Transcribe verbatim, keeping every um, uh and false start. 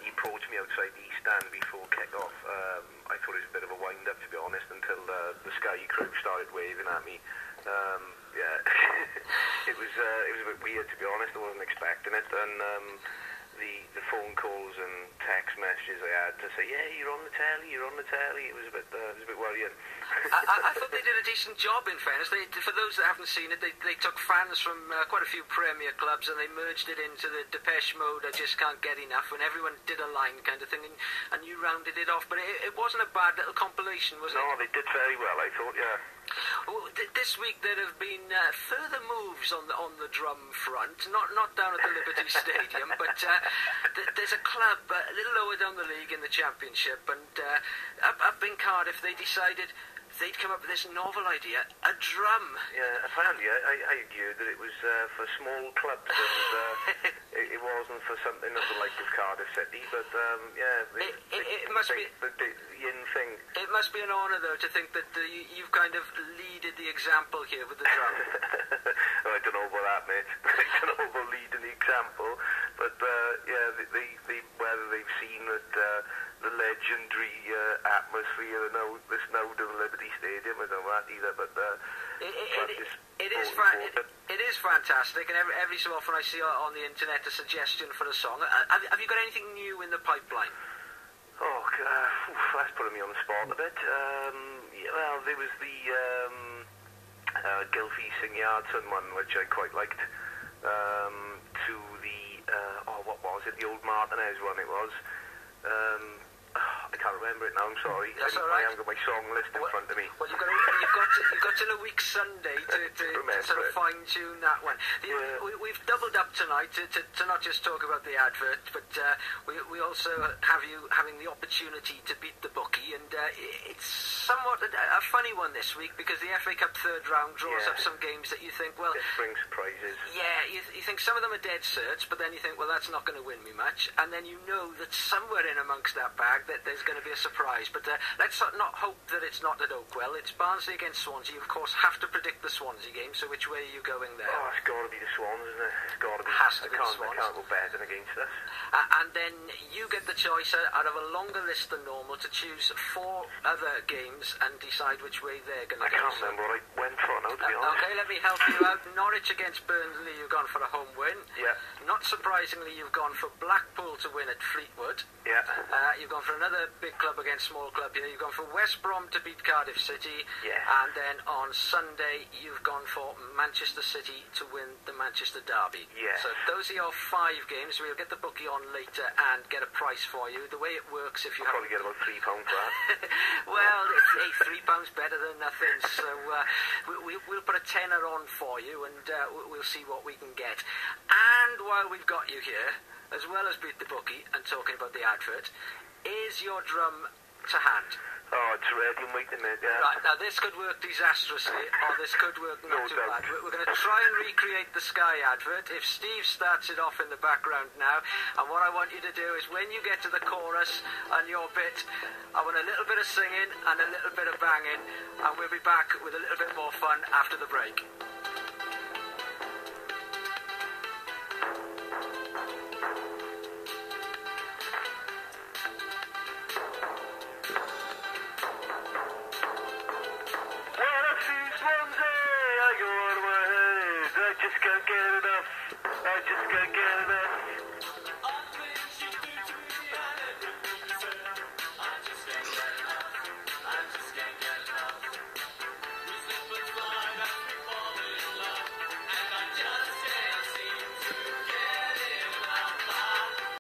he approached me outside the East Stand before kick-off. Um, I thought it was a bit of a wind-up, to be honest, until uh, the Sky crew started waving at me. Um, yeah, it was uh, it was a bit weird, to be honest. I wasn't expecting it, and um, the the phone calls and text messages I had to say, yeah, you're on the telly, you're on the telly. It was a bit uh, it was a bit worrying. I, I, I thought they did a decent job, in fairness. They, for those that haven't seen it, they, they took fans from uh, quite a few Premier clubs and they merged it into the Depeche Mode, I Just Can't Get Enough, and everyone did a line kind of thing, and, and you rounded it off. But it, it wasn't a bad little compilation, was it? No, they did very well, I thought, yeah. Well, th this week there have been uh, further moves on the on the drum front, not not down at the Liberty Stadium, but uh, th there's a club uh, a little lower down the league in the Championship, and uh, up, up in Cardiff they decided they'd come up with this novel idea, a drum. Yeah, apparently I, I, I heard that it was uh, for small clubs, and uh, it, it wasn't for something of the like of Cardiff City, but um, yeah, they, it, it, they, it must they, be the, the, the in thing. It must be an honour, though, to think that uh, you, you've kind of leaded the example here with the drum. Oh, I don't know about that, mate. I don't know about leading the example, but uh, yeah, they, they, they, whether they've seen that uh, the legendary uh, atmosphere now that's now to the Liberty Stadium, I don't know that either, but uh, it, it, it, it is fa it, it is fantastic, and every, every so often I see on the internet a suggestion for a song. Uh, have, have you got anything new in the pipeline? Oh, uh, oof, that's putting me on the spot a bit. Um, yeah, well, there was the um, uh, Gylfi Sing Yardson one, which I quite liked. Um, to the, uh, oh, what was it? The old Martinez one, it was. Um, I can't remember it now, I'm sorry. That's I, all right. I haven't got my song list in well, front of me. Well, you've got, to, you've, got to, you've got till a week Sunday to, to, to sort of fine-tune that one. The, yeah. we, we've doubled up tonight to, to, to not just talk about the advert, but uh, we, we also have you having the opportunity to beat the bookie, and uh, it's somewhat a, a funny one this week, because the F A Cup third round draws yeah. up some games that you think, well... This brings surprises. Yeah, you, you think some of them are dead certs, but then you think, well, that's not going to win me much, and then you know that somewhere in amongst that bag that there's going to be a surprise. But uh, let's not hope that it's not at Oakwell. It's Barnsley against Swansea. You, of course, have to predict the Swansea game, so which way are you going there? Oh, it's got to be the Swans, isn't it? It's got to be. Has to I be can't, the Swans. I can't go betting against us. Uh, and then you get the choice uh, out of a longer list than normal to choose four other games and decide which way they're going to go. I can't remember what I went for now, to be uh, honest. Okay, let me help you out. Norwich against Burnley, you've gone for a home win. Yeah. Not surprisingly, you've gone for Blackpool to win at Fleetwood. Yeah. Uh, you've gone for another big club against small club here. You've gone for West Brom to beat Cardiff City. Yeah. And then on Sunday, you've gone for Manchester City to win the Manchester Derby. Yeah. So those are your five games. We'll get the bookie on later and get a price for you. The way it works, if you I'll probably get about three pounds for that. Well, it's, hey, three pounds better than nothing. So uh, we, we, we'll put a tenner on for you, and uh, we'll see what we can get. And while we've got you here, as well as Beat the Bookie and talking about the advert, is your drum to hand? Oh, it's ready and waiting, mate, yeah. Right, now this could work disastrously, or this could work not No too doubt. bad. We're, we're going to try and recreate the Sky advert. If Steve starts it off in the background now, and what I want you to do is when you get to the chorus and your bit, I want a little bit of singing and a little bit of banging, and we'll be back with a little bit more fun after the break.